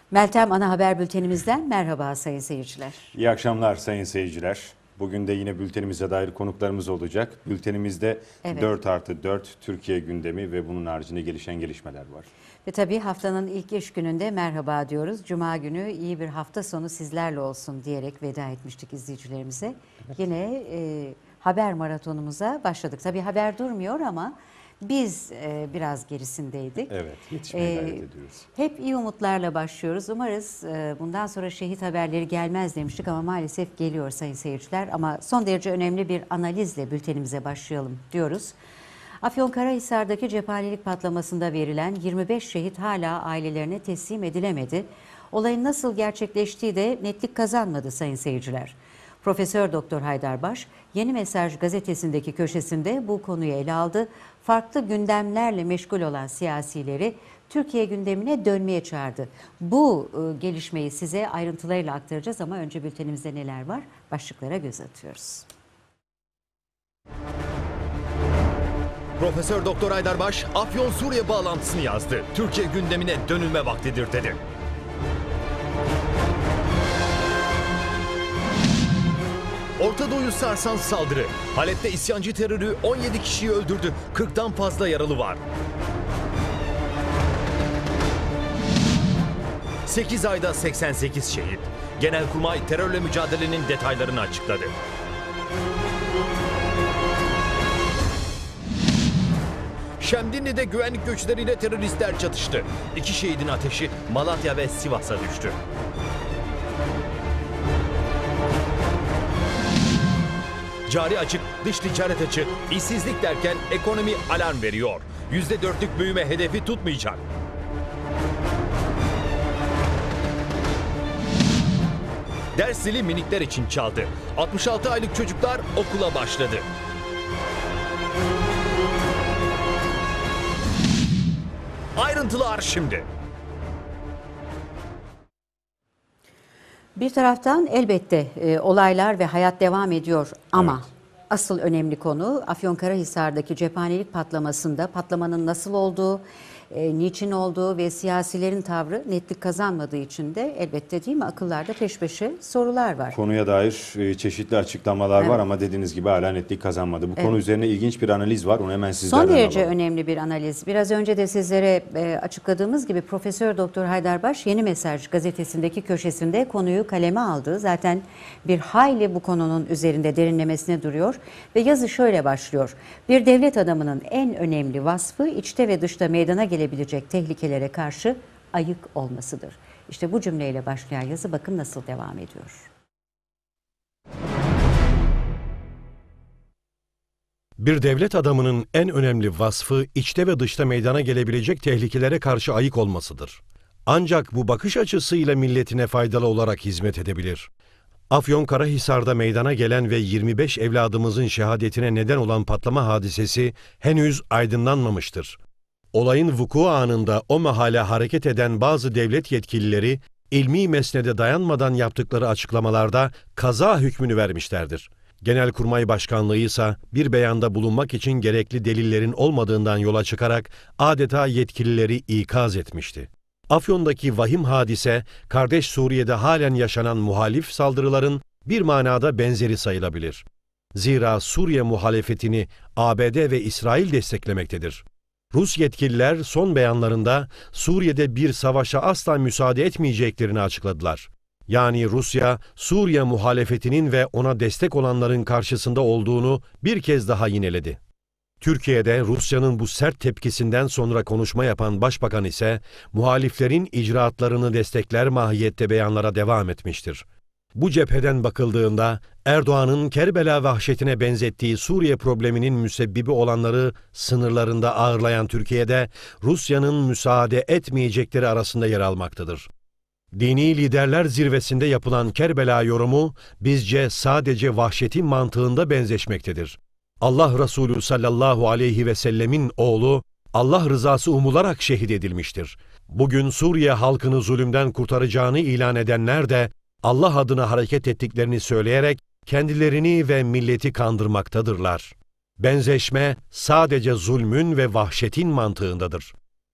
Meltem ana haber bültenimizden merhaba sayın seyirciler. İyi akşamlar sayın seyirciler. Bugün de yine bültenimize dair konuklarımız olacak. Bültenimizde Evet. 4+4 Türkiye gündemi ve bunun haricinde gelişen gelişmeler var. Ve tabii haftanın ilk iş gününde merhaba diyoruz. Cuma günü iyi bir hafta sonu sizlerle olsun diyerek veda etmiştik izleyicilerimize. Evet. Yine haber maratonumuza başladık. Tabii haber durmuyor ama biz biraz gerisindeydik. Evet, yetişmeye gayret ediyoruz. Hep iyi umutlarla başlıyoruz. Umarız bundan sonra şehit haberleri gelmez demiştik ama maalesef geliyor sayın seyirciler. Ama son derece önemli bir analizle bültenimize başlayalım diyoruz. Afyonkarahisar'daki cephanelik patlamasında verilen 25 şehit hala ailelerine teslim edilemedi. Olayın nasıl gerçekleştiği de netlik kazanmadı sayın seyirciler. Profesör Doktor Haydar Baş, Yeni Mesaj gazetesindeki köşesinde bu konuyu ele aldı. Farklı gündemlerle meşgul olan siyasileri Türkiye gündemine dönmeye çağırdı. Bu gelişmeyi size ayrıntılarıyla aktaracağız ama önce bültenimizde neler var? Başlıklara göz atıyoruz. Profesör Doktor Haydar Baş, Afyon-Suriye bağlantısını yazdı. Türkiye gündemine dönülme vaktidir dedi. Orta Doğu'yu sarsan saldırı. Halep'te isyancı terörü 17 kişiyi öldürdü. 40'tan fazla yaralı var. 8 ayda 88 şehit. Genelkurmay terörle mücadelenin detaylarını açıkladı. Şemdinli'de güvenlik güçleriyle teröristler çatıştı. 2 şehidin ateşi Malatya ve Sivas'a düştü. Cari açık, dış ticaret açığı, işsizlik derken ekonomi alarm veriyor. %4'lük büyüme hedefi tutmayacak. Ders zili minikler için çaldı. 66 aylık çocuklar okula başladı. Ayrıntılar şimdi. Bir taraftan elbette olaylar ve hayat devam ediyor ama asıl önemli konu Afyonkarahisar'daki cephanelik patlamasında patlamanın nasıl olduğu, niçin olduğu ve siyasilerin tavrı netlik kazanmadığı için de elbette değil mi akıllarda peş peşe sorular var. Konuya dair çeşitli açıklamalar var ama dediğiniz gibi hala netlik kazanmadı. Bu konu üzerine ilginç bir analiz var. Onu hemen sizlerden Son derece alalım. önemli bir analiz. Biraz önce de sizlere açıkladığımız gibi Profesör Doktor Haydar Baş Yeni Mesaj gazetesindeki köşesinde konuyu kaleme aldı. Zaten bir hayli bu konunun üzerinde derinlemesine duruyor ve yazı şöyle başlıyor. Bir devlet adamının en önemli vasfı içte ve dışta meydana gelebilecek tehlikelere karşı ayık olmasıdır. İşte bu cümleyle başlayan yazı bakın nasıl devam ediyor. Bir devlet adamının en önemli vasfı içte ve dışta meydana gelebilecek tehlikelere karşı ayık olmasıdır. Ancak bu bakış açısıyla milletine faydalı olarak hizmet edebilir. Afyonkarahisar'da meydana gelen ve 25 evladımızın şehadetine neden olan patlama hadisesi henüz aydınlanmamıştır. Olayın vuku anında o mahalle hareket eden bazı devlet yetkilileri ilmi mesnede dayanmadan yaptıkları açıklamalarda kaza hükmünü vermişlerdir. Genelkurmay Başkanlığı ise bir beyanda bulunmak için gerekli delillerin olmadığından yola çıkarak adeta yetkilileri ikaz etmişti. Afyon'daki vahim hadise, kardeş Suriye'de halen yaşanan muhalif saldırıların bir manada benzeri sayılabilir. Zira Suriye muhalefetini ABD ve İsrail desteklemektedir. Rus yetkililer son beyanlarında Suriye'de bir savaşa asla müsaade etmeyeceklerini açıkladılar. Yani Rusya, Suriye muhalefetinin ve ona destek olanların karşısında olduğunu bir kez daha yineledi. Türkiye'de Rusya'nın bu sert tepkisinden sonra konuşma yapan Başbakan ise muhaliflerin icraatlarını destekler mahiyette beyanlara devam etmiştir. Bu cepheden bakıldığında Erdoğan'ın Kerbela vahşetine benzettiği Suriye probleminin müsebbibi olanları sınırlarında ağırlayan Türkiye'de Rusya'nın müsaade etmeyecekleri arasında yer almaktadır. Dini liderler zirvesinde yapılan Kerbela yorumu bizce sadece vahşetin mantığında benzeşmektedir. Allah Resulü sallallahu aleyhi ve sellemin oğlu Allah rızası umularak şehit edilmiştir. Bugün Suriye halkını zulümden kurtaracağını ilan edenler de Allah adına hareket ettiklerini söyleyerek kendilerini ve milleti kandırmaktadırlar. Benzeşme sadece zulmün ve vahşetin mantığındadır.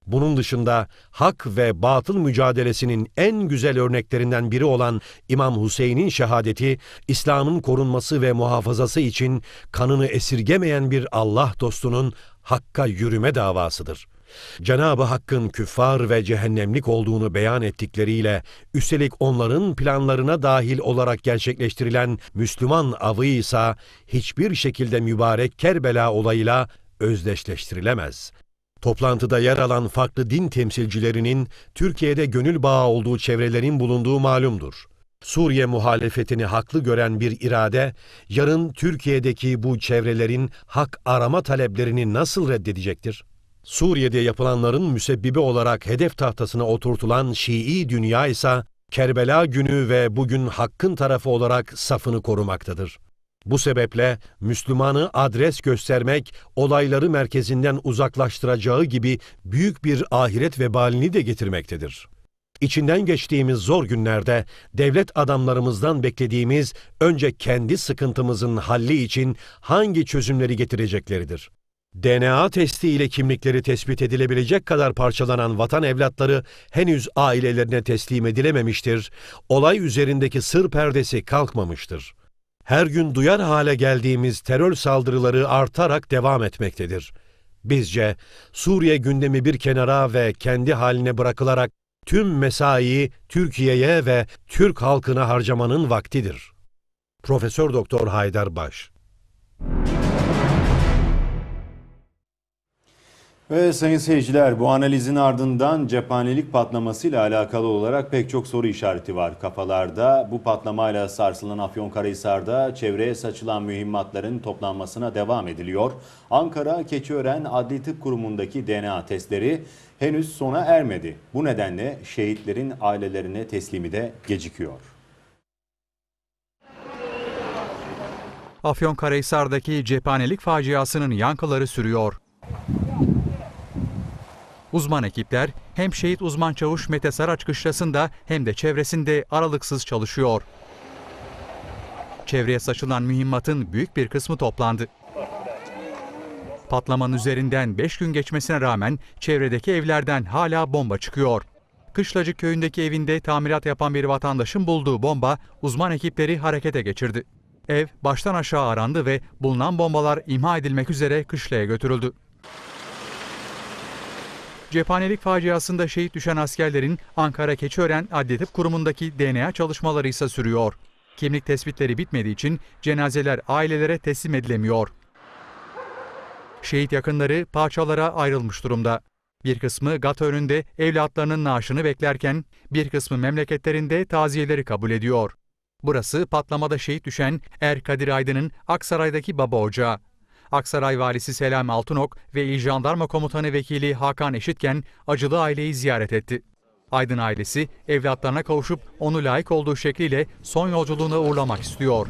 Bunun dışında hak ve batıl mücadelesinin en güzel örneklerinden biri olan İmam Hüseyin'in şehadeti, İslam'ın korunması ve muhafazası için kanını esirgemeyen bir Allah dostunun hakka yürüme davasıdır. Cenab-ı Hakk'ın küffar ve cehennemlik olduğunu beyan ettikleriyle, üstelik onların planlarına dahil olarak gerçekleştirilen Müslüman avı ise hiçbir şekilde mübarek Kerbela olayıyla özdeşleştirilemez. Toplantıda yer alan farklı din temsilcilerinin Türkiye'de gönül bağı olduğu çevrelerin bulunduğu malumdur. Suriye muhalefetini haklı gören bir irade, yarın Türkiye'deki bu çevrelerin hak arama taleplerini nasıl reddedecektir? Suriye'de yapılanların müsebbibi olarak hedef tahtasına oturtulan Şii dünya ise Kerbela günü ve bugün hakkın tarafı olarak safını korumaktadır. Bu sebeple Müslümanı adres göstermek olayları merkezinden uzaklaştıracağı gibi büyük bir ahiret vebalini de getirmektedir. İçinden geçtiğimiz zor günlerde devlet adamlarımızdan beklediğimiz önce kendi sıkıntımızın halli için hangi çözümleri getirecekleridir. DNA testi ile kimlikleri tespit edilebilecek kadar parçalanan vatan evlatları henüz ailelerine teslim edilememiştir. Olay üzerindeki sır perdesi kalkmamıştır. Her gün duyar hale geldiğimiz terör saldırıları artarak devam etmektedir. Bizce Suriye gündemi bir kenara ve kendi haline bırakılarak tüm mesaiyi Türkiye'ye ve Türk halkına harcamanın vaktidir. Profesör Doktor Haydar Baş. Ve sayın seyirciler, bu analizin ardından cephanelik patlamasıyla alakalı olarak pek çok soru işareti var kafalarda. Bu patlamayla sarsılan Afyonkarahisar'da çevreye saçılan mühimmatların toplanmasına devam ediliyor. Ankara Keçiören Adli Tıp Kurumu'ndaki DNA testleri henüz sona ermedi. Bu nedenle şehitlerin ailelerine teslimi de gecikiyor. Afyonkarahisar'daki cephanelik faciasının yankıları sürüyor. Uzman ekipler hem şehit uzman çavuş Mete Saraç kışlasında hem de çevresinde aralıksız çalışıyor. Çevreye saçılan mühimmatın büyük bir kısmı toplandı. Patlamanın üzerinden 5 gün geçmesine rağmen çevredeki evlerden hala bomba çıkıyor. Kışlacık köyündeki evinde tamirat yapan bir vatandaşın bulduğu bomba uzman ekipleri harekete geçirdi. Ev baştan aşağı arandı ve bulunan bombalar imha edilmek üzere kışlaya götürüldü. Cephanelik faciasında şehit düşen askerlerin Ankara Keçiören Adli Tıp Kurumu'ndaki DNA çalışmaları ise sürüyor. Kimlik tespitleri bitmediği için cenazeler ailelere teslim edilemiyor. Şehit yakınları parçalara ayrılmış durumda. Bir kısmı Gata önünde evlatlarının naaşını beklerken bir kısmı memleketlerinde taziyeleri kabul ediyor. Burası patlamada şehit düşen Kadir Aydın'ın Aksaray'daki baba ocağı. Aksaray Valisi Selami Altınok ve İl Jandarma Komutanı Vekili Hakan Eşitken acılı aileyi ziyaret etti. Aydın ailesi evlatlarına kavuşup onu layık olduğu şekliyle son yolculuğuna uğurlamak istiyor.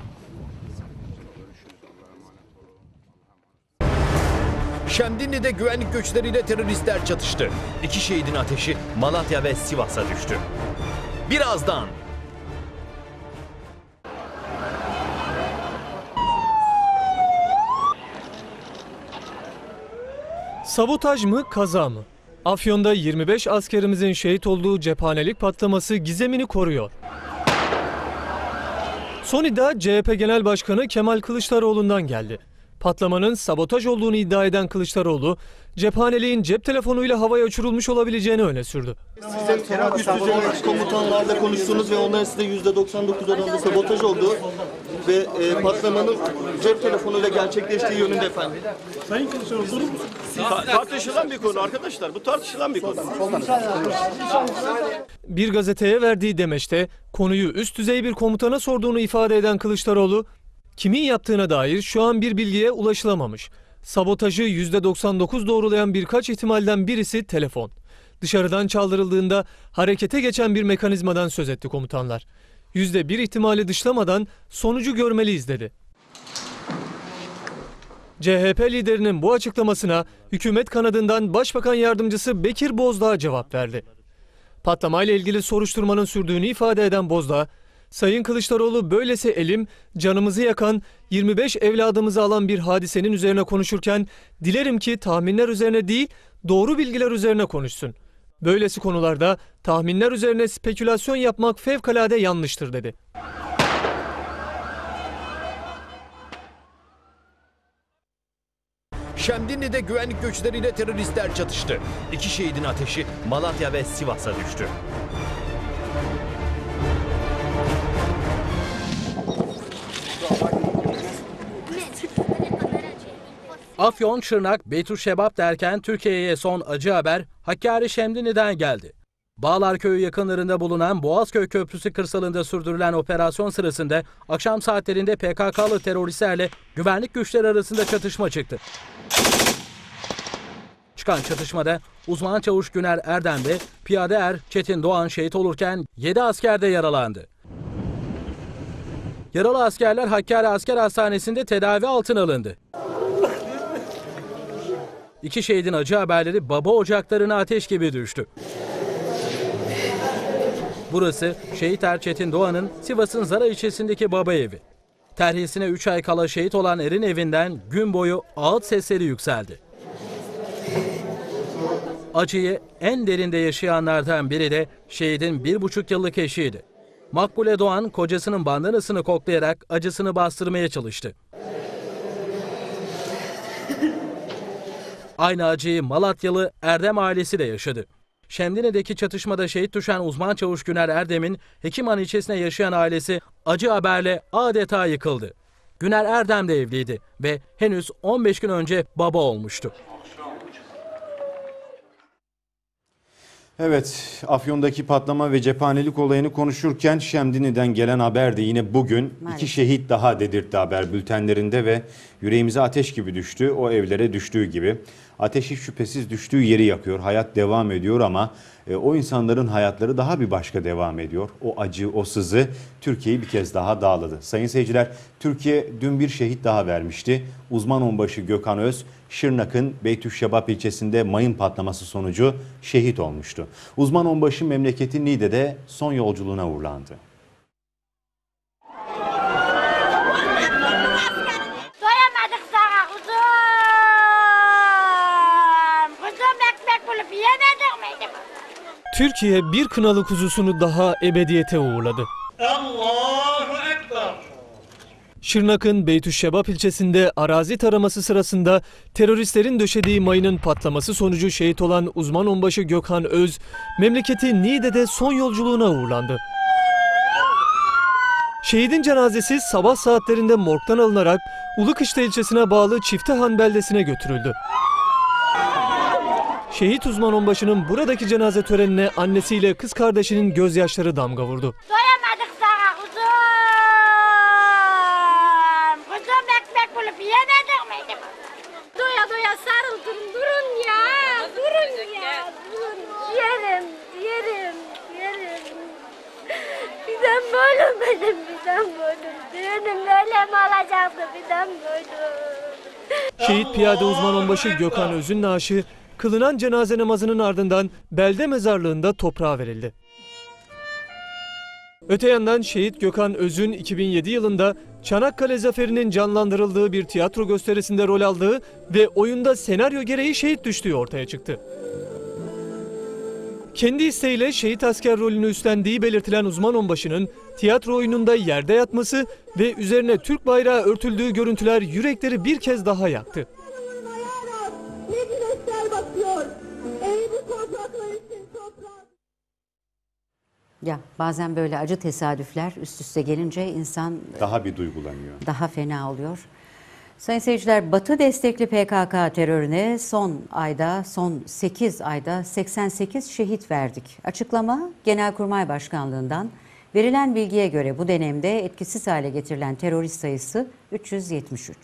Şemdinli'de güvenlik güçleriyle teröristler çatıştı. 2 şehidin ateşi Malatya ve Sivas'a düştü. Birazdan. Sabotaj mı, kaza mı? Afyon'da 25 askerimizin şehit olduğu cephanelik patlaması gizemini koruyor. Son iddia CHP Genel Başkanı Kemal Kılıçdaroğlu'ndan geldi. Patlamanın sabotaj olduğunu iddia eden Kılıçdaroğlu, cephaneliğin cep telefonuyla havaya uçurulmuş olabileceğini öne sürdü. Sizin üst düzey komutanlarla konuştuğunuz ve onların size %99 oranında sabotaj olduğu ve patlamanın cep telefonuyla gerçekleştiği yönünde efendim. Sayın Kılıçdaroğlu durur musunuz? Tartışılan bir konu arkadaşlar. Bu tartışılan bir konu. Bir gazeteye verdiği demeçte konuyu üst düzey bir komutana sorduğunu ifade eden Kılıçdaroğlu, kimin yaptığına dair şu an bir bilgiye ulaşılamamış. Sabotajı %99 doğrulayan birkaç ihtimalden birisi telefon. Dışarıdan çaldırıldığında harekete geçen bir mekanizmadan söz etti komutanlar. %1 ihtimali dışlamadan sonucu görmeliyiz dedi. CHP liderinin bu açıklamasına hükümet kanadından Başbakan Yardımcısı Bekir Bozdağ cevap verdi. Patlamayla ilgili soruşturmanın sürdüğünü ifade eden Bozdağ, Sayın Kılıçdaroğlu böylesi elim, canımızı yakan, 25 evladımızı alan bir hadisenin üzerine konuşurken dilerim ki tahminler üzerine değil doğru bilgiler üzerine konuşsun. Böylesi konularda tahminler üzerine spekülasyon yapmak fevkalade yanlıştır dedi. Şemdinli'de güvenlik güçleriyle teröristler çatıştı. 2 şehidin ateşi Malatya ve Sivas'a düştü. Afyon, Şırnak, Beytüşşebap derken Türkiye'ye son acı haber Hakkari Şemdinli'den geldi. Bağlar Köyü yakınlarında bulunan Boğazköy Köprüsü kırsalında sürdürülen operasyon sırasında akşam saatlerinde PKK'lı teröristlerle güvenlik güçleri arasında çatışma çıktı. Çıkan çatışmada uzman çavuş Güner Erdem ve piyade er Çetin Doğan şehit olurken 7 asker de yaralandı. Yaralı askerler Hakkari Asker Hastanesi'nde tedavi altına alındı. 2 şehidin acı haberleri baba ocaklarına ateş gibi düştü. Burası şehit er Çetin Doğan'ın Sivas'ın Zara ilçesindeki baba evi. Terhisine 3 ay kala şehit olan erin evinden gün boyu ağıt sesleri yükseldi. Acıyı en derinde yaşayanlardan biri de şehidin 1,5 yıllık eşiydi. Makbule Doğan kocasının bandanasını koklayarak acısını bastırmaya çalıştı. Aynı acıyı Malatyalı Erdem ailesi de yaşadı. Şemdinli'deki çatışmada şehit düşen uzman çavuş Güner Erdem'in Hekiman ilçesine yaşayan ailesi acı haberle adeta yıkıldı. Güner Erdem de evliydi ve henüz 15 gün önce baba olmuştu. Evet, Afyon'daki patlama ve cephanelik olayını konuşurken Şemdinli'den gelen haber de yine bugün Maalesef. 2 şehit daha dedirtti haber bültenlerinde ve yüreğimize ateş gibi düştü. O evlere düştüğü gibi. Ateşi şüphesiz düştüğü yeri yakıyor. Hayat devam ediyor ama o insanların hayatları daha bir başka devam ediyor. O acı, o sızı Türkiye'yi bir kez daha dağladı. Sayın seyirciler, Türkiye dün bir şehit daha vermişti. Uzman onbaşı Gökhan Öz, Şırnak'ın Beytüşşebap ilçesinde mayın patlaması sonucu şehit olmuştu. Uzman onbaşı memleketi Niğde'de son yolculuğuna uğurlandı. Doyamadık sana kuzum. Kuzum ekmek bulup yemedik miydi? Türkiye bir kınalı kuzusunu daha ebediyete uğurladı. Allahu Ekber. Şırnak'ın Beytüşşebap ilçesinde arazi taraması sırasında teröristlerin döşediği mayının patlaması sonucu şehit olan uzman onbaşı Gökhan Öz, memleketi Niğde'de son yolculuğuna uğurlandı. Şehidin cenazesi sabah saatlerinde morgdan alınarak Ulukışla ilçesine bağlı Çiftehan beldesine götürüldü. Şehit uzman onbaşının buradaki cenaze törenine annesiyle kız kardeşinin gözyaşları damga vurdu. Doyamadık sana kuzum. Kuzum ekmek bulup yemedik miydi? Doya doya sarıldım. Durun ya. Durun ya. Durun. Yerim. Yerim. Yerim. Birden böyle benim. Birden böyle. Düğünüm böyle mi olacaktı? Birden böyle. Şehit piyade uzman onbaşı Gökhan Öz'ün naaşı kılınan cenaze namazının ardından belde mezarlığında toprağa verildi. Öte yandan şehit Gökhan Öz'ün 2007 yılında Çanakkale Zaferi'nin canlandırıldığı bir tiyatro gösterisinde rol aldığı ve oyunda senaryo gereği şehit düştüğü ortaya çıktı. Kendi isteğiyle şehit asker rolünü üstlendiği belirtilen uzman onbaşının tiyatro oyununda yerde yatması ve üzerine Türk bayrağı örtüldüğü görüntüler yürekleri bir kez daha yaktı. Ne güneşler batıyor. Ey bu topraklar için toprak. Ya bazen böyle acı tesadüfler üst üste gelince insan Daha bir duygulanıyor. daha fena oluyor. Sayın seyirciler, Batı destekli PKK terörüne son 8 ayda 88 şehit verdik. Açıklama Genelkurmay Başkanlığı'ndan. Verilen bilgiye göre bu dönemde etkisiz hale getirilen terörist sayısı 373.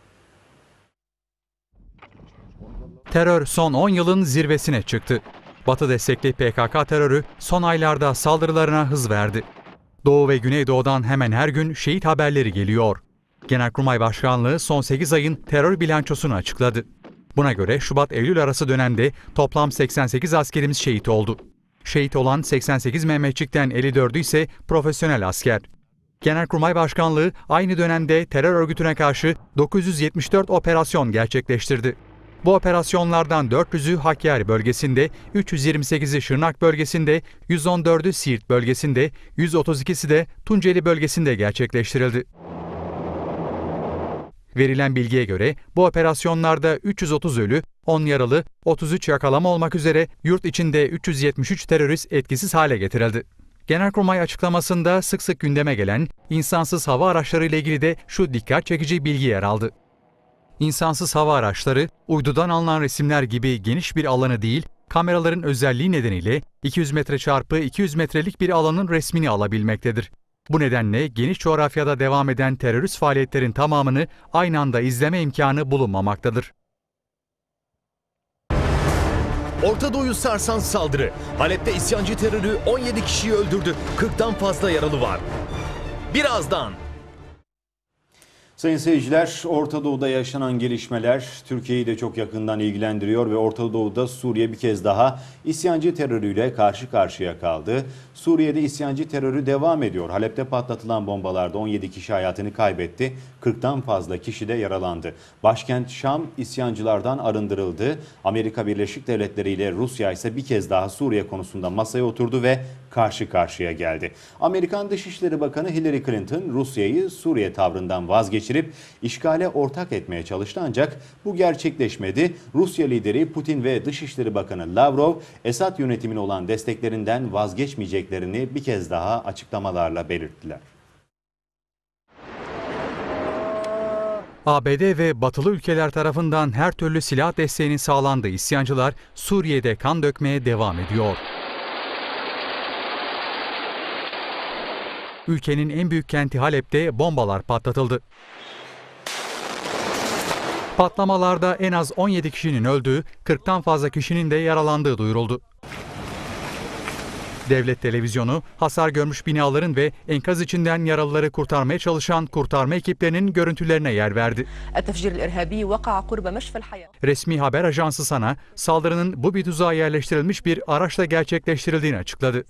Terör son 10 yılın zirvesine çıktı. Batı destekli PKK terörü son aylarda saldırılarına hız verdi. Doğu ve Güneydoğu'dan hemen her gün şehit haberleri geliyor. Genelkurmay Başkanlığı son 8 ayın terör bilançosunu açıkladı. Buna göre Şubat-Eylül arası dönemde toplam 88 askerimiz şehit oldu. Şehit olan 88 Mehmetçik'ten 54'ü ise profesyonel asker. Genelkurmay Başkanlığı aynı dönemde terör örgütüne karşı 974 operasyon gerçekleştirdi. Bu operasyonlardan 400'ü Hakkari bölgesinde, 328'i Şırnak bölgesinde, 114'ü Siirt bölgesinde, 132'si de Tunceli bölgesinde gerçekleştirildi. Verilen bilgiye göre bu operasyonlarda 330 ölü, 10 yaralı, 33 yakalama olmak üzere yurt içinde 373 terörist etkisiz hale getirildi. Genelkurmay açıklamasında sık sık gündeme gelen insansız hava araçları ile ilgili de şu dikkat çekici bilgi yer aldı. İnsansız hava araçları, uydudan alınan resimler gibi geniş bir alanı değil, kameraların özelliği nedeniyle 200 metre çarpı 200 metrelik bir alanın resmini alabilmektedir. Bu nedenle geniş coğrafyada devam eden terörist faaliyetlerin tamamını aynı anda izleme imkanı bulunmamaktadır. Orta Doğu'yu sarsan saldırı. Halep'te isyancı terörü 17 kişiyi öldürdü. 40'tan fazla yaralı var. Birazdan. Sayın seyirciler, Orta Doğu'da yaşanan gelişmeler Türkiye'yi de çok yakından ilgilendiriyor ve Orta Doğu'da Suriye bir kez daha isyancı terörüyle karşı karşıya kaldı. Suriye'de isyancı terörü devam ediyor. Halep'te patlatılan bombalarda 17 kişi hayatını kaybetti. 40'tan fazla kişi de yaralandı. Başkent Şam isyancılardan arındırıldı. Amerika Birleşik Devletleri ile Rusya ise bir kez daha Suriye konusunda masaya oturdu ve karşı karşıya geldi. Amerikan Dışişleri Bakanı Hillary Clinton Rusya'yı Suriye tavrından vazgeçirip işgale ortak etmeye çalıştı ancak bu gerçekleşmedi. Rusya lideri Putin ve Dışişleri Bakanı Lavrov Esad yönetimine olan desteklerinden vazgeçmeyeceklerini bir kez daha açıklamalarla belirttiler. ABD ve batılı ülkeler tarafından her türlü silah desteğinin sağlandığı isyancılar Suriye'de kan dökmeye devam ediyor. Ülkenin en büyük kenti Halep'te bombalar patlatıldı. Patlamalarda en az 17 kişinin öldüğü, 40'tan fazla kişinin de yaralandığı duyuruldu. Devlet televizyonu, hasar görmüş binaların ve enkaz içinden yaralıları kurtarmaya çalışan kurtarma ekiplerinin görüntülerine yer verdi. Resmi haber ajansı SANA, saldırının bu bir tuzağa yerleştirilmiş bir araçla gerçekleştirildiğini açıkladı.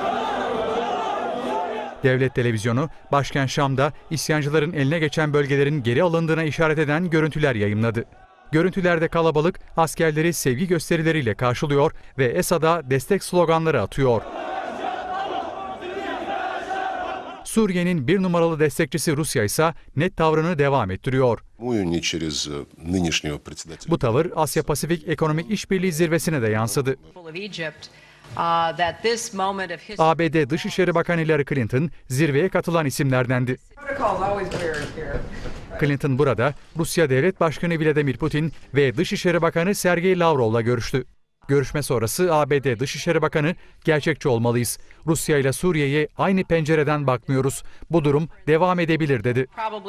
Devlet televizyonu, başkent Şam'da isyancıların eline geçen bölgelerin geri alındığına işaret eden görüntüler yayımladı. Görüntülerde kalabalık askerleri sevgi gösterileriyle karşılıyor ve Esad'a destek sloganları atıyor. Suriye'nin bir numaralı destekçisi Rusya ise net tavrını devam ettiriyor. Bu tavır Asya-Pasifik Ekonomik İşbirliği Zirvesi'ne de yansıdı. ABD Dışişleri Bakanı Hillary Clinton zirveye katılan isimlerdendi. Clinton burada Rusya Devlet Başkanı Vladimir Putin ve Dışişleri Bakanı Sergey Lavrov'la görüştü. Görüşme sonrası ABD Dışişleri Bakanı, "Gerçekçi olmalıyız. Rusya ile Suriye'ye aynı pencereden bakmıyoruz. Bu durum devam edebilir," dedi.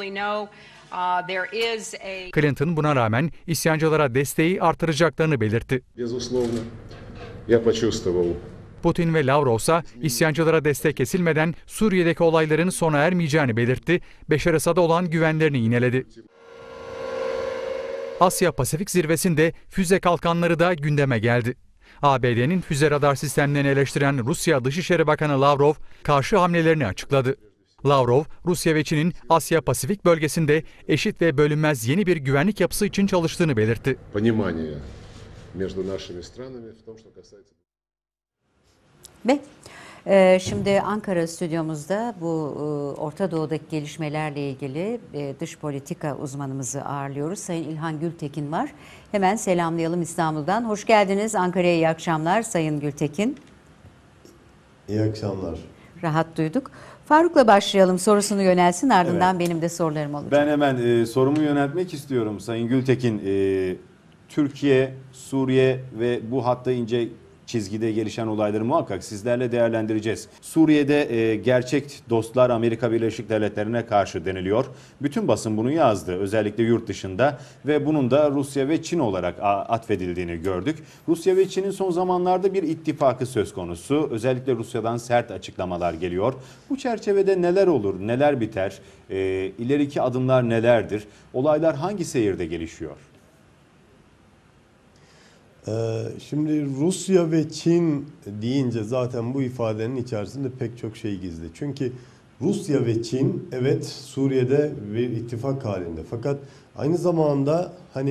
Clinton buna rağmen isyancılara desteği artıracaklarını belirtti. Putin ve Lavrov ise isyancılara destek kesilmeden Suriye'deki olayların sona ermeyeceğini belirtti, Beşar Esad'a olan güvenlerini yineledi. Asya-Pasifik zirvesinde füze kalkanları da gündeme geldi. ABD'nin füze radar sistemlerini eleştiren Rusya Dışişleri Bakanı Lavrov karşı hamlelerini açıkladı. Lavrov, Rusya ve Çin'in Asya-Pasifik bölgesinde eşit ve bölünmez yeni bir güvenlik yapısı için çalıştığını belirtti. Ve şimdi Ankara stüdyomuzda bu Orta Doğu'daki gelişmelerle ilgili dış politika uzmanımızı ağırlıyoruz. Sayın İlhan Gültekin var. Hemen selamlayalım İstanbul'dan. Hoş geldiniz Ankara'ya, iyi akşamlar Sayın Gültekin. İyi akşamlar. Rahat duyduk. Faruk'la başlayalım, sorusunu yönelsin, ardından benim de sorularım olacak. Ben hemen sorumu yöneltmek istiyorum Sayın Gültekin. Türkiye, Suriye ve bu hatta ince çizgide gelişen olayları muhakkak sizlerle değerlendireceğiz. Suriye'de gerçek dostlar Amerika Birleşik Devletleri'ne karşı deniliyor. Bütün basın bunu yazdı, özellikle yurt dışında ve bunun da Rusya ve Çin olarak atfedildiğini gördük. Rusya ve Çin'in son zamanlarda bir ittifakı söz konusu. Özellikle Rusya'dan sert açıklamalar geliyor. Bu çerçevede neler olur, neler biter, ileriki adımlar nelerdir, olaylar hangi seyirde gelişiyor? Şimdi Rusya ve Çin deyince zaten bu ifadenin içerisinde pek çok şey gizli. Çünkü Rusya ve Çin evet Suriye'de bir ittifak halinde. Fakat aynı zamanda hani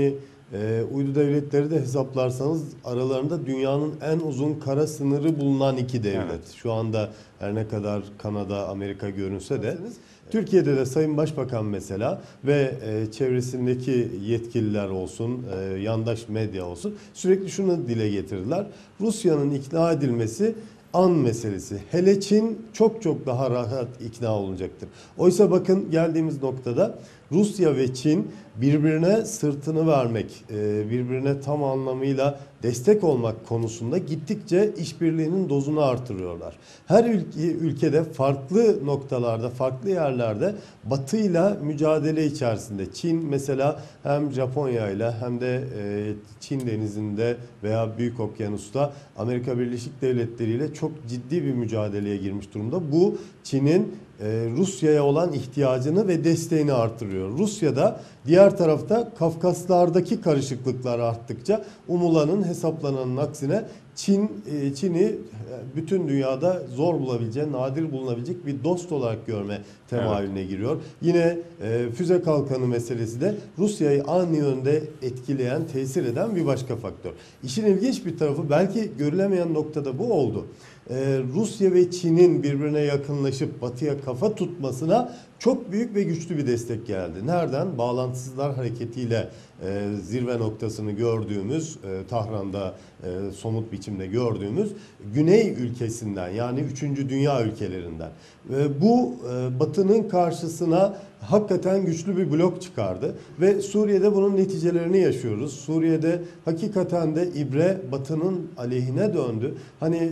uydu devletleri de hesaplarsanız aralarında dünyanın en uzun kara sınırı bulunan iki devlet. Evet. Şu anda her ne kadar Kanada, Amerika görünse de Türkiye'de de Sayın Başbakan mesela ve çevresindeki yetkililer olsun, yandaş medya olsun sürekli şunu dile getirdiler. Rusya'nın ikna edilmesi an meselesi. Hele Çin çok çok daha rahat ikna olacaktır. Oysa bakın geldiğimiz noktada Rusya ve Çin birbirine sırtını vermek, birbirine tam anlamıyla destek olmak konusunda gittikçe işbirliğinin dozunu artırıyorlar. Her ülkede farklı noktalarda, farklı yerlerde Batı'yla mücadele içerisinde. Çin mesela hem Japonya ile hem de Çin denizinde veya Büyük Okyanus'ta Amerika Birleşik Devletleri ile çok ciddi bir mücadeleye girmiş durumda. Bu Çin'in Rusya'ya olan ihtiyacını ve desteğini artırıyor. Rusya'da diğer tarafta Kafkaslardaki karışıklıklar arttıkça umulanın hesaplananın aksine Çin'i bütün dünyada zor bulabileceği, nadir bulunabilecek bir dost olarak görme temayülüne giriyor. Yine füze kalkanı meselesi de Rusya'yı aynı yönde etkileyen, tesir eden bir başka faktör. İşin ilginç bir tarafı belki görülemeyen noktada bu oldu. Rusya ve Çin'in birbirine yakınlaşıp Batı'ya kafa tutmasına çok büyük ve güçlü bir destek geldi. Nereden? Bağlantısızlar hareketiyle zirve noktasını gördüğümüz, Tahran'da somut biçimde gördüğümüz Güney ülkesinden, yani 3. Dünya ülkelerinden. Bu Batı'nın karşısına hakikaten güçlü bir blok çıkardı ve Suriye'de bunun neticelerini yaşıyoruz. Suriye'de hakikaten de ibre Batı'nın aleyhine döndü. Hani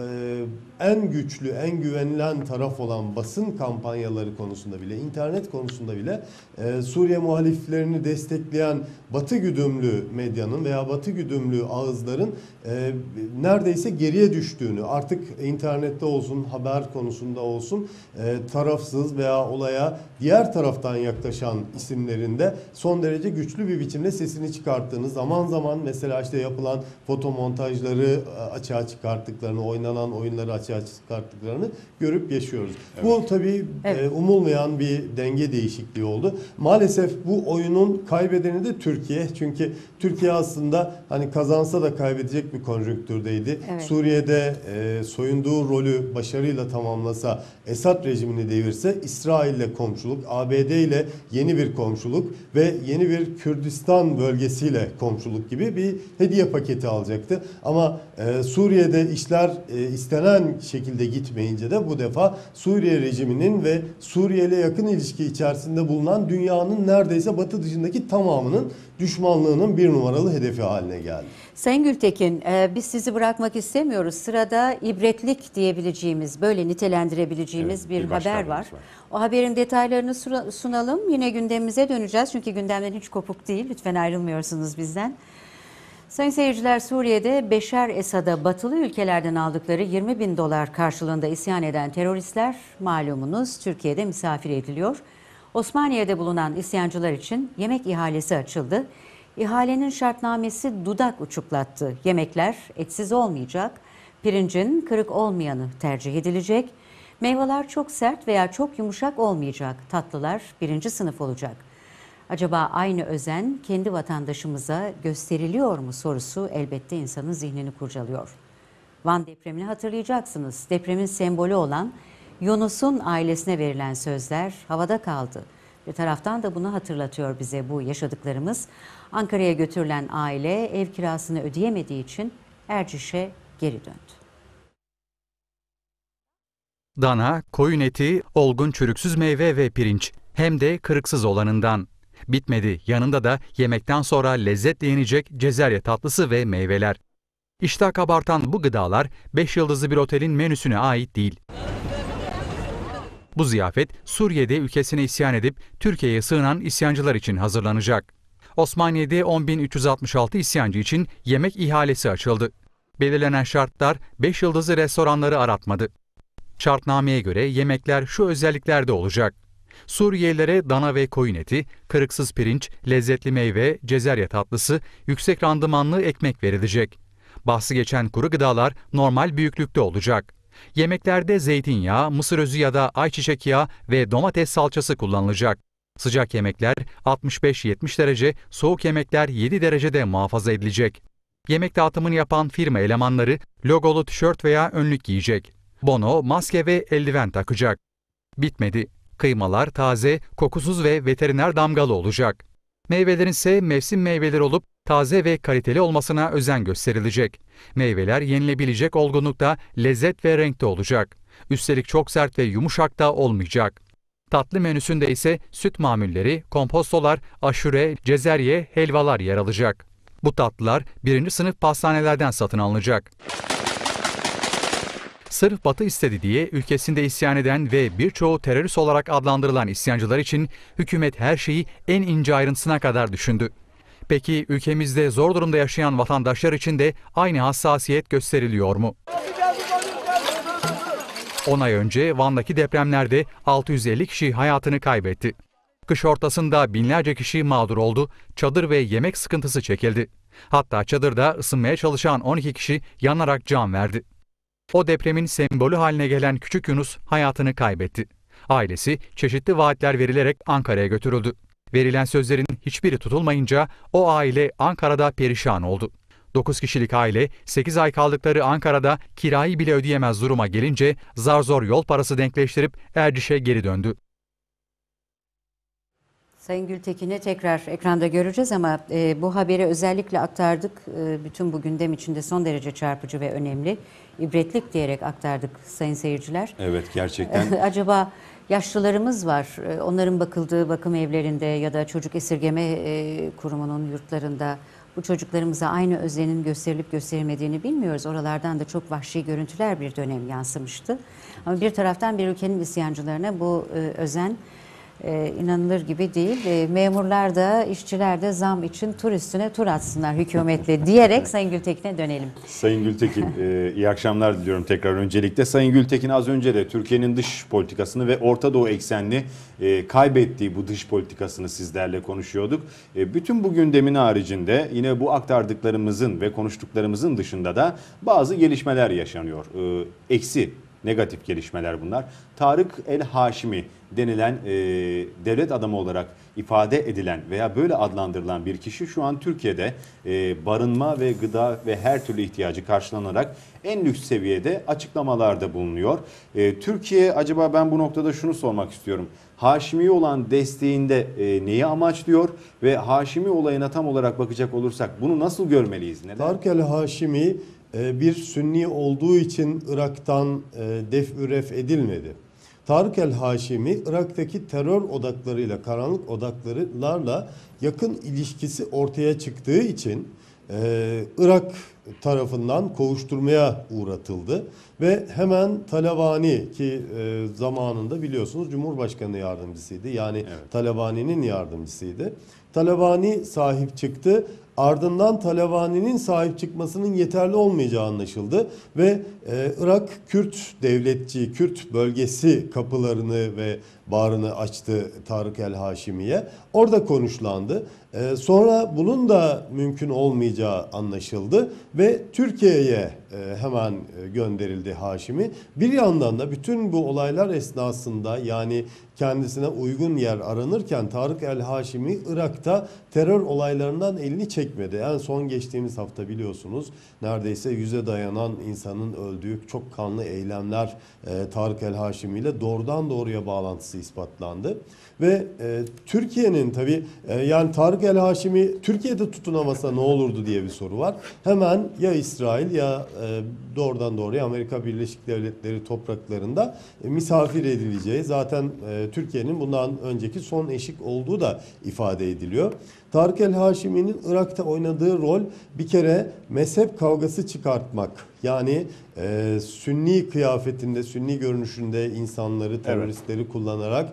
en güçlü, en güvenilen taraf olan basın kampanyaları konusunda bile, internet konusunda bile Suriye muhaliflerini destekleyen Batı güdümlü medyanın veya Batı güdümlü ağızların neredeyse geriye düştüğünü, artık internette olsun, haber konusunda olsun tarafsız veya olaya diğer taraftan yaklaşan isimlerinde son derece güçlü bir biçimde sesini çıkarttığını, zaman zaman mesela işte yapılan fotomontajları açığa çıkarttıklarını, oynanan oyunları açığa çıkarttıklarını görüp yaşıyoruz. Evet. Bu tabii umulmayan bir denge değişikliği oldu. Maalesef bu oyunun kaybedeni de Türkiye. Çünkü Türkiye aslında hani kazansa da kaybedecek bir konjonktürdeydi. Evet. Suriye'de soyunduğu rolü başarıyla tamamlasa, Esad rejimini devirse, İsrail'le komşuluk, ABD ile yeni bir komşuluk ve yeni bir Kürdistan bölgesiyle komşuluk gibi bir hediye paketi alacaktı. Ama Suriye'de işler istenen şekilde gitmeyince de bu defa Suriye rejiminin ve Suriye ile yakın ilişki içerisinde bulunan dünyanın neredeyse Batı dışındaki tamamının düşmanlığının bir numaralı hedefi haline geldi. Sayın Gültekin, biz sizi bırakmak istemiyoruz. Sırada ibretlik diyebileceğimiz, böyle nitelendirebileceğimiz bir haber var. O haberin detaylarını sunalım. Yine gündemimize döneceğiz. Çünkü gündemden hiç kopuk değil. Lütfen ayrılmıyorsunuz bizden. Sayın seyirciler, Suriye'de Beşar Esad'a batılı ülkelerden aldıkları 20 bin dolar karşılığında isyan eden teröristler malumunuz Türkiye'de misafir ediliyor. Osmaniye'de bulunan isyancılar için yemek ihalesi açıldı. İhalenin şartnamesi dudak uçuklattı. Yemekler etsiz olmayacak, pirincin kırık olmayanı tercih edilecek. Meyveler çok sert veya çok yumuşak olmayacak, tatlılar birinci sınıf olacak. Acaba aynı özen kendi vatandaşımıza gösteriliyor mu sorusu elbette insanın zihnini kurcalıyor. Van depremini hatırlayacaksınız. Depremin sembolü olan Yunus'un ailesine verilen sözler havada kaldı. Bir taraftan da bunu hatırlatıyor bize bu yaşadıklarımız. Ankara'ya götürülen aile ev kirasını ödeyemediği için Erciş'e geri döndü. Dana, koyun eti, olgun çürüksüz meyve ve pirinç. Hem de kırıksız olanından. Bitmedi, yanında da yemekten sonra lezzetle yenecek cezerye tatlısı ve meyveler. İştah kabartan bu gıdalar 5 yıldızlı bir otelin menüsüne ait değil. Bu ziyafet Suriye'de ülkesine isyan edip Türkiye'ye sığınan isyancılar için hazırlanacak. Osmaniye'de 10.366 isyancı için yemek ihalesi açıldı. Belirlenen şartlar 5 yıldızlı restoranları aratmadı. Şartnameye göre yemekler şu özelliklerde olacak. Suriyelilere dana ve koyun eti, kırıksız pirinç, lezzetli meyve, cezerye tatlısı, yüksek randımanlı ekmek verilecek. Bahsi geçen kuru gıdalar normal büyüklükte olacak. Yemeklerde zeytinyağı, mısır özü ya da ayçiçek yağı ve domates salçası kullanılacak. Sıcak yemekler 65-70 derece, soğuk yemekler 7 derecede muhafaza edilecek. Yemek dağıtımını yapan firma elemanları logolu tişört veya önlük giyecek. Bono, maske ve eldiven takacak. Bitmedi. Kıymalar taze, kokusuz ve veteriner damgalı olacak. Meyvelerin ise mevsim meyveleri olup taze ve kaliteli olmasına özen gösterilecek. Meyveler yenilebilecek olgunlukta, lezzet ve renkte olacak. Üstelik çok sert ve yumuşak da olmayacak. Tatlı menüsünde ise süt mamulleri, kompostolar, aşure, cezerye, helvalar yer alacak. Bu tatlılar 1. sınıf pastanelerden satın alınacak. Sırf Batı istedi diye ülkesinde isyan eden ve birçoğu terörist olarak adlandırılan isyancılar için hükümet her şeyi en ince ayrıntısına kadar düşündü. Peki ülkemizde zor durumda yaşayan vatandaşlar için de aynı hassasiyet gösteriliyor mu? 10 ay önce Van'daki depremlerde 650 kişi hayatını kaybetti. Kış ortasında binlerce kişi mağdur oldu, çadır ve yemek sıkıntısı çekildi. Hatta çadırda ısınmaya çalışan 12 kişi yanarak can verdi. O depremin sembolü haline gelen Küçük Yunus hayatını kaybetti. Ailesi çeşitli vaatler verilerek Ankara'ya götürüldü. Verilen sözlerin hiçbiri tutulmayınca o aile Ankara'da perişan oldu. 9 kişilik aile 8 ay kaldıkları Ankara'da kirayı bile ödeyemez duruma gelince zar zor yol parası denkleştirip Erciş'e geri döndü. Sayın Gültekin'i tekrar ekranda göreceğiz ama bu haberi özellikle aktardık. Bütün bu gündem içinde son derece çarpıcı ve önemli. İbretlik diyerek aktardık sayın seyirciler. Evet, gerçekten. Acaba yaşlılarımız var. Onların bakıldığı bakım evlerinde ya da çocuk esirgeme kurumunun yurtlarında bu çocuklarımıza aynı özenin gösterilip gösterilmediğini bilmiyoruz. Oralardan da çok vahşi görüntüler bir dönem yansımıştı. Ama bir taraftan bir ülkenin isyancılarına bu özen inanılır gibi değil. Memurlar da, işçiler de zam için tur üstüne tur atsınlar hükümetle diyerek Sayın Gültekin'e dönelim. Sayın Gültekin, iyi akşamlar diliyorum tekrar öncelikle. Sayın Gültekin az önce de Türkiye'nin dış politikasını ve Orta Doğu eksenli kaybettiği bu dış politikasını sizlerle konuşuyorduk. Bütün bu gündemin haricinde yine bu aktardıklarımızın ve konuştuklarımızın dışında da bazı gelişmeler yaşanıyor. Negatif gelişmeler bunlar. Tarık el-Haşimi denilen devlet adamı olarak ifade edilen veya böyle adlandırılan bir kişi şu an Türkiye'de barınma ve gıda ve her türlü ihtiyacı karşılanarak en lüks seviyede açıklamalarda bulunuyor. Türkiye acaba ben bu noktada şunu sormak istiyorum. Haşimi olan desteğinde neyi amaçlıyor ve Haşimi olayına tam olarak bakacak olursak bunu nasıl görmeliyiz? Neden? Tarık el-Haşimi bir Sünni olduğu için Irak'tan def-üref edilmedi. Tarık el-Haşimi Irak'taki terör odaklarıyla, karanlık odaklarla yakın ilişkisi ortaya çıktığı için Irak tarafından kovuşturmaya uğratıldı ve hemen Talabani ki zamanında biliyorsunuz Cumhurbaşkanı yardımcısıydı. Yani evet. Talabani'nin yardımcısıydı. Talabani sahip çıktı. Ardından Talabani'nin sahip çıkmasının yeterli olmayacağı anlaşıldı ve Irak Kürt devletçi, Kürt bölgesi kapılarını ve bağrını açtı Tarık el-Haşimi'ye. Orada konuşlandı. Sonra bunun da mümkün olmayacağı anlaşıldı ve Türkiye'ye hemen gönderildi Haşimi. Bir yandan da bütün bu olaylar esnasında yani kendisine uygun yer aranırken Tarık el-Haşimi Irak'ta terör olaylarından elini çekmedi. En son geçtiğimiz hafta biliyorsunuz neredeyse 100'e dayanan insanın öldüğü çok kanlı eylemler Tarık el-Haşimi ile doğrudan doğruya bağlantısı ispatlandı. Ve Türkiye'nin tabii yani Tarık el-Haşimi Türkiye'de tutunamasa ne olurdu diye bir soru var. Hemen ya İsrail ya doğrudan doğruya Amerika Birleşik Devletleri topraklarında misafir edileceği zaten Türkiye'nin bundan önceki son eşik olduğu da ifade ediliyor. Tarık el-Haşimi'nin Irak'ta oynadığı rol bir kere mezhep kavgası çıkartmak. Yani Sünni kıyafetinde, Sünni görünüşünde insanları, teröristleri kullanarak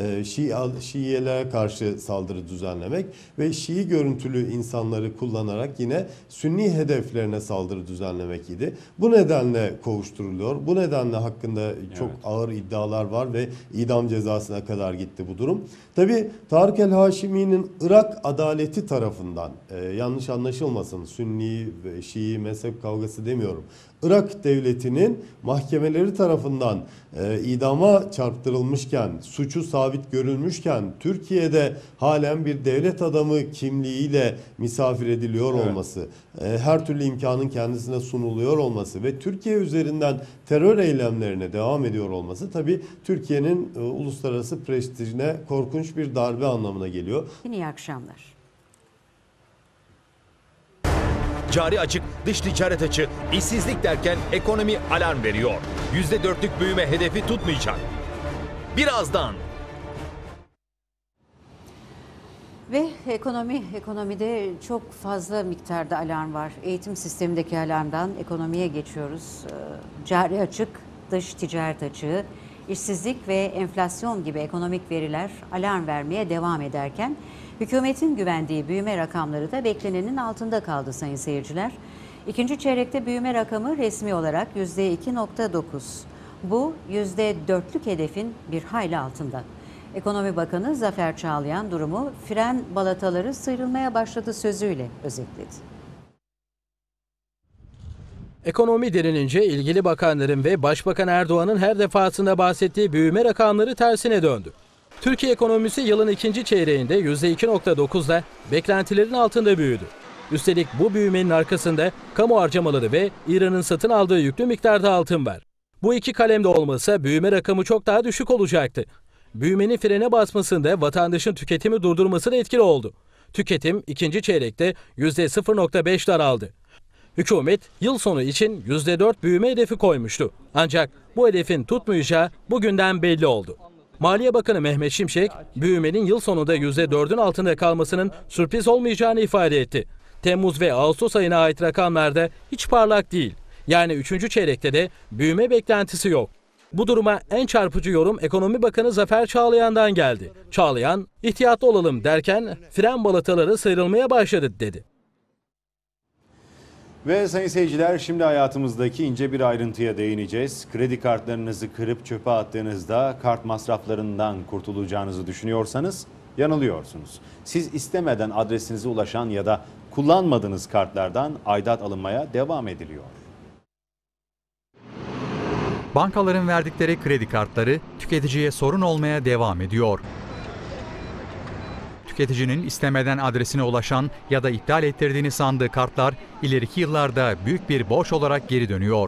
Şiilere karşı saldırı düzenlemek ve Şii görüntülü insanları kullanarak yine Sünni hedeflerine saldırı düzenlemek idi. Bu nedenle kovuşturuluyor. Bu nedenle hakkında çok ağır iddialar var ve idam cezasına kadar gitti bu durum. Tabii Tarık el-Haşimi'nin Irak adaleti tarafından yanlış anlaşılmasın Sünni ve Şii mezhep kavgası demiyorum. Irak devletinin mahkemeleri tarafından idama çarptırılmışken, suçu sabit görülmüşken Türkiye'de halen bir devlet adamı kimliğiyle misafir ediliyor olması, her türlü imkanın kendisine sunuluyor olması ve Türkiye üzerinden terör eylemlerine devam ediyor olması tabii Türkiye'nin uluslararası prestijine korkunç bir darbe anlamına geliyor. İyi akşamlar. Cari açık, dış ticaret açığı, işsizlik derken ekonomi alarm veriyor. %4'lük büyüme hedefi tutmayacak. Birazdan. Ve ekonomide çok fazla miktarda alarm var. Eğitim sistemindeki alarmdan ekonomiye geçiyoruz. Cari açık, dış ticaret açığı, işsizlik ve enflasyon gibi ekonomik veriler alarm vermeye devam ederken hükümetin güvendiği büyüme rakamları da beklenenin altında kaldı sayın seyirciler. İkinci çeyrekte büyüme rakamı resmi olarak %2.9. Bu %4'lük hedefin bir hayli altında. Ekonomi Bakanı Zafer Çağlayan durumu fren balataları sıyrılmaya başladı sözüyle özetledi. Ekonomi derinince ilgili bakanların ve Başbakan Erdoğan'ın her defasında bahsettiği büyüme rakamları tersine döndü. Türkiye ekonomisi yılın ikinci çeyreğinde %2.9'la beklentilerin altında büyüdü. Üstelik bu büyümenin arkasında kamu harcamaları ve İran'ın satın aldığı yüklü miktarda altın var. Bu iki kalemde olmasa büyüme rakamı çok daha düşük olacaktı. Büyümenin frene basmasında vatandaşın tüketimi durdurması da etkili oldu. Tüketim ikinci çeyrekte %0.5 daraldı. Hükümet yıl sonu için %4 büyüme hedefi koymuştu. Ancak bu hedefin tutmayacağı bugünden belli oldu. Maliye Bakanı Mehmet Şimşek, büyümenin yıl sonunda %4'ün altında kalmasının sürpriz olmayacağını ifade etti. Temmuz ve Ağustos ayına ait rakamlarda hiç parlak değil. Yani 3. çeyrekte de büyüme beklentisi yok. Bu duruma en çarpıcı yorum Ekonomi Bakanı Zafer Çağlayan'dan geldi. Çağlayan, ihtiyatlı olalım derken fren balataları sıyrılmaya başladı dedi. Ve sayın seyirciler, şimdi hayatımızdaki ince bir ayrıntıya değineceğiz. Kredi kartlarınızı kırıp çöpe attığınızda kart masraflarından kurtulacağınızı düşünüyorsanız yanılıyorsunuz. Siz istemeden adresinize ulaşan ya da kullanmadığınız kartlardan aidat alınmaya devam ediliyor. Bankaların verdikleri kredi kartları tüketiciye sorun olmaya devam ediyor. Tüketicinin istemeden adresine ulaşan ya da iptal ettirdiğini sandığı kartlar ileriki yıllarda büyük bir borç olarak geri dönüyor.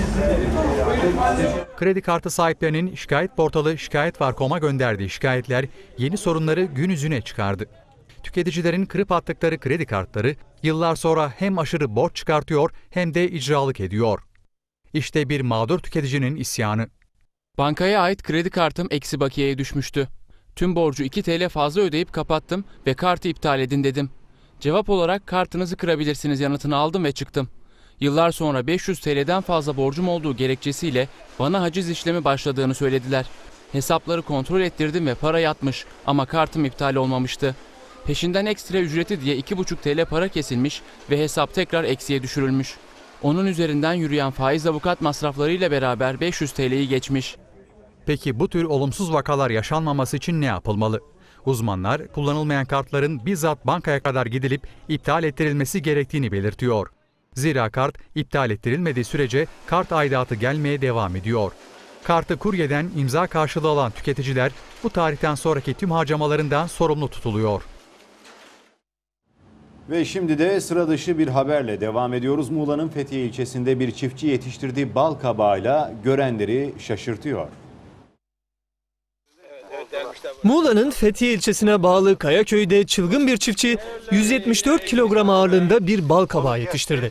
Kredi kartı sahiplerinin şikayet portalı Şikayet.var.com'a gönderdiği şikayetler yeni sorunları gün yüzüne çıkardı. Tüketicilerin kırıp attıkları kredi kartları yıllar sonra hem aşırı borç çıkartıyor hem de icralık ediyor. İşte bir mağdur tüketicinin isyanı. Bankaya ait kredi kartım eksi bakiyeye düşmüştü. Tüm borcu 2 TL fazla ödeyip kapattım ve kartı iptal edin dedim. Cevap olarak kartınızı kırabilirsiniz yanıtını aldım ve çıktım. Yıllar sonra 500 TL'den fazla borcum olduğu gerekçesiyle bana haciz işlemi başladığını söylediler. Hesapları kontrol ettirdim ve para yatmış ama kartım iptal olmamıştı. Peşinden ekstra ücreti diye 2,5 TL para kesilmiş ve hesap tekrar eksiye düşürülmüş. Onun üzerinden yürüyen faiz avukat masraflarıyla beraber 500 TL'yi geçmiş. Peki bu tür olumsuz vakalar yaşanmaması için ne yapılmalı? Uzmanlar kullanılmayan kartların bizzat bankaya kadar gidilip iptal ettirilmesi gerektiğini belirtiyor. Zira kart iptal ettirilmediği sürece kart aidatı gelmeye devam ediyor. Kartı kuryeden imza karşılığı alan tüketiciler bu tarihten sonraki tüm harcamalarından sorumlu tutuluyor. Ve şimdi de sıra dışı bir haberle devam ediyoruz. Muğla'nın Fethiye ilçesinde bir çiftçi yetiştirdiği bal kabağıyla görenleri şaşırtıyor. Muğla'nın Fethiye ilçesine bağlı Kayaköy'de çılgın bir çiftçi 174 kilogram ağırlığında bir bal kabağı yetiştirdi.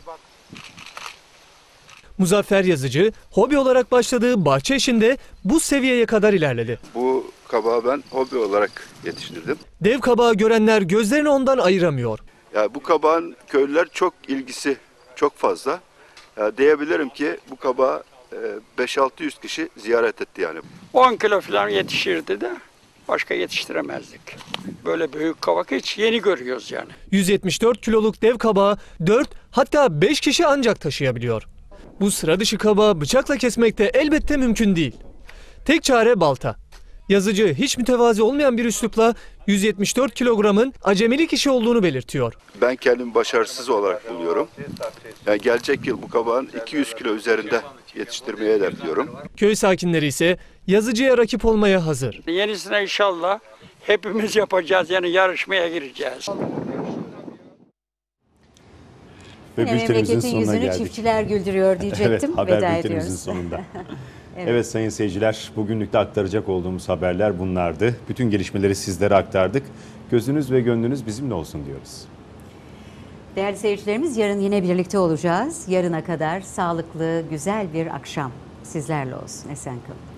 Muzaffer Yazıcı, hobi olarak başladığı bahçe işinde bu seviyeye kadar ilerledi. Bu kabağı ben hobi olarak yetiştirdim. Dev kabağı görenler gözlerini ondan ayıramıyor. Ya bu kabağın köylüler çok ilgisi çok fazla. Ya diyebilirim ki bu kabağı 5-600 kişi ziyaret etti yani. 10 kilo falan yetişirdi de başka yetiştiremezdik. Böyle büyük kabak hiç yeni görüyoruz yani. 174 kiloluk dev kabağı 4 hatta 5 kişi ancak taşıyabiliyor. Bu sıra dışı kabağı bıçakla kesmek de elbette mümkün değil. Tek çare balta. Yazıcı hiç mütevazi olmayan bir üslupla 174 kilogramın acemilik işi olduğunu belirtiyor. Ben kendimi başarısız olarak buluyorum. Yani gelecek yıl bu kabağın 200 kilo üzerinde yetiştirmeye hedefliyorum. Köy sakinleri ise yazıcıya rakip olmaya hazır. Yenisine inşallah hepimiz yapacağız, yani yarışmaya gireceğiz. Ve Yine bültenimizin memleketin sonuna yüzünü geldik. çiftçiler güldürüyor diyecektim. Evet, haber Veda bültenimizin ediyoruz. sonunda. Evet. Evet sayın seyirciler, bugünlük de aktaracak olduğumuz haberler bunlardı. Bütün gelişmeleri sizlere aktardık. Gözünüz ve gönlünüz bizimle olsun diyoruz. Değerli seyircilerimiz, yarın yine birlikte olacağız. Yarına kadar sağlıklı, güzel bir akşam sizlerle olsun. Esen kalın.